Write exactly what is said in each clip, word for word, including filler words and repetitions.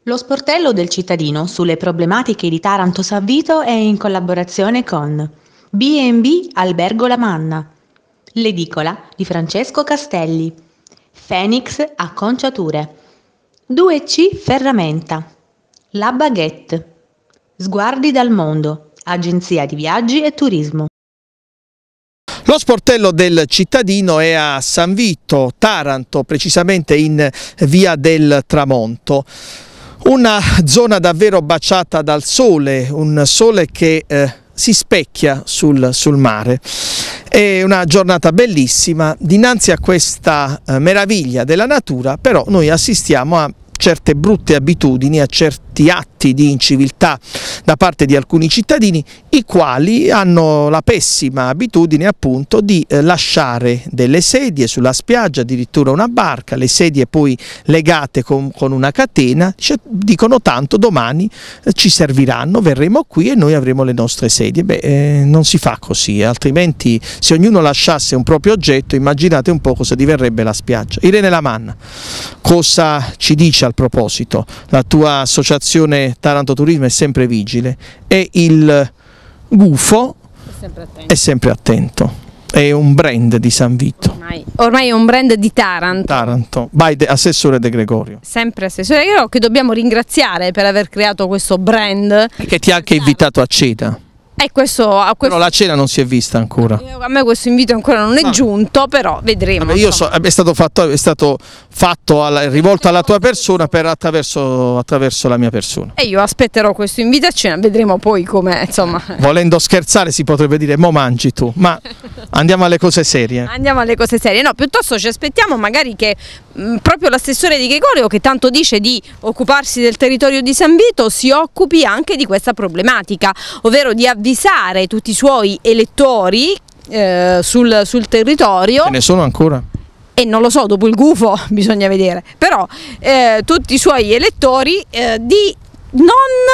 Lo sportello del cittadino sulle problematiche di Taranto San Vito è in collaborazione con B and B Albergo La Manna, l'edicola di Francesco Castelli, Phoenix Acconciature, due C Ferramenta, La Baguette, Sguardi dal Mondo, Agenzia di Viaggi e Turismo. Lo sportello del cittadino è a San Vito, Taranto, precisamente in via del Tramonto. Una zona davvero baciata dal sole, un sole che eh, si specchia sul, sul mare. È una giornata bellissima, dinanzi a questa eh, meraviglia della natura però noi assistiamo a certe brutte abitudini, a certi atti di inciviltà da parte di alcuni cittadini, i quali hanno la pessima abitudine appunto di eh, lasciare delle sedie sulla spiaggia, addirittura una barca, le sedie poi legate con, con una catena, cioè, dicono tanto domani eh, ci serviranno, verremo qui e noi avremo le nostre sedie. Beh, eh, non si fa così, altrimenti se ognuno lasciasse un proprio oggetto, immaginate un po' cosa diverrebbe la spiaggia. Irene La Manna, cosa ci dice al proposito? La tua associazione Taranto Turismo è sempre vigile e il gufo è sempre attento, è, sempre attento. È un brand di San Vito. Ormai, ormai è un brand di Taranto. Taranto, by de, assessore De Gregorio. Sempre assessore De Gregorio, che dobbiamo ringraziare per aver creato questo brand. E che ti ha anche invitato a cena. E questo, a questo... Però la cena non si è vista ancora. A me questo invito ancora non è ah. giunto, però vedremo. Vabbè, io so, è stato fatto, è stato fatto alla, rivolto alla tua persona per attraverso, attraverso la mia persona. E io aspetterò questo invito a cena, vedremo poi come, insomma. Volendo scherzare si potrebbe dire mo mangi tu, ma andiamo alle cose serie. Andiamo alle cose serie, no, piuttosto ci aspettiamo magari che mh, proprio l'assessore Di Gregorio, che tanto dice di occuparsi del territorio di San Vito, si occupi anche di questa problematica, ovvero di avvisare tutti i suoi elettori eh, sul, sul territorio. Ce ne sono ancora? E non lo so, dopo il gufo bisogna vedere, però eh, tutti i suoi elettori eh, di non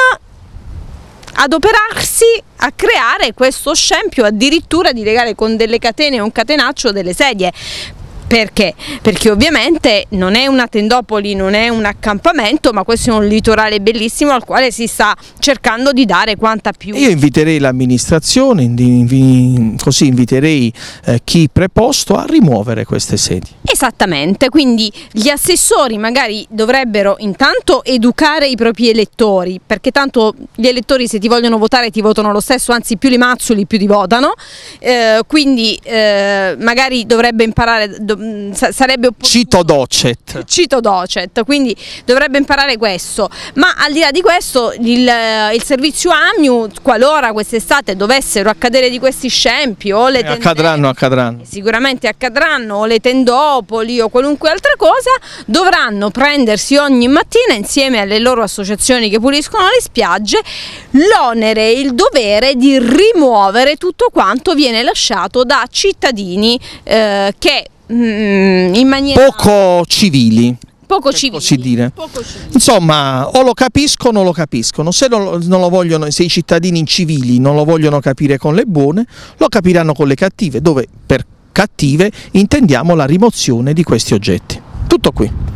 adoperarsi a creare questo scempio, addirittura di legare con delle catene o un catenaccio delle sedie. Perché? Perché ovviamente non è una tendopoli, non è un accampamento, ma questo è un litorale bellissimo al quale si sta cercando di dare quanta più. Io inviterei l'amministrazione, invi, così inviterei eh, chi preposto a rimuovere queste sedie. Esattamente, quindi gli assessori magari dovrebbero intanto educare i propri elettori, perché tanto gli elettori se ti vogliono votare ti votano lo stesso, anzi più li mazzoli più ti votano, eh, quindi eh, magari dovrebbe imparare... Do, sarebbe cito docet cito docet quindi dovrebbe imparare questo, ma al di là di questo il, il servizio A M I U, qualora quest'estate dovessero accadere di questi scempi o le tendere, accadranno accadranno sicuramente accadranno, o le tendopoli o qualunque altra cosa, dovranno prendersi ogni mattina insieme alle loro associazioni che puliscono le spiagge l'onere e il dovere di rimuovere tutto quanto viene lasciato da cittadini eh, che in maniera poco civili, poco civili, così dire. Poco civili. Insomma, o lo capiscono o lo capiscono. Se, non, non lo vogliono, se i cittadini incivili non lo vogliono capire con le buone, lo capiranno con le cattive, dove per cattive intendiamo la rimozione di questi oggetti. Tutto qui.